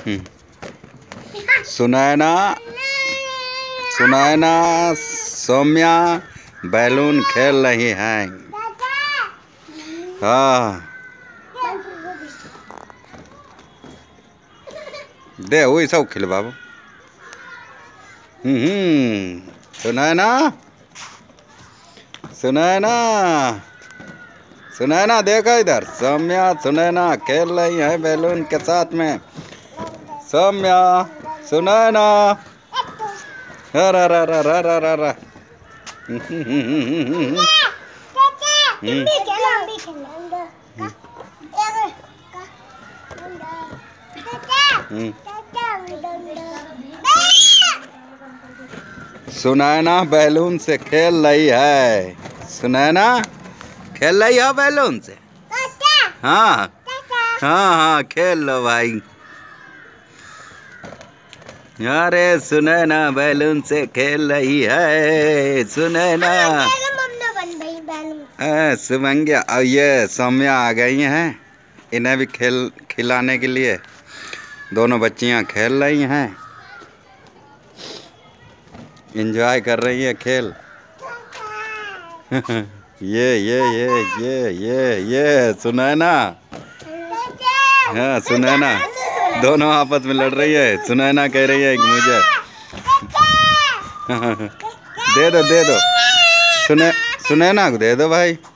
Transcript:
Sunaina Sunaina Saumya balloon खेल रही हैं। हाँ दे वही सब खेल बाबू। सुनैना सुनैना सुनैना देखो इधर, सौम्या सुनैना खेल रही है बैलून के साथ में। सौम्या सुनैना रा सुनैना बैलून से खेल रही है। सुनैना खेल रही है बैलून से। हाँ हाँ हाँ खेल लो भाई। अरे सुनैना बैलून से खेल रही है। सुनैना सुमंगिया और ये सौम्या आ गई हैं, इन्हें भी खिलाने के लिए। दोनों बच्चियां खेल रही हैं, एंजॉय कर रही है खेल। ये सुनैना। हाँ सुनैना दोनों आपस में लड़ रही है। सुनैना कह रही है कि मुझे दे दो सुनैना को दे दो भाई।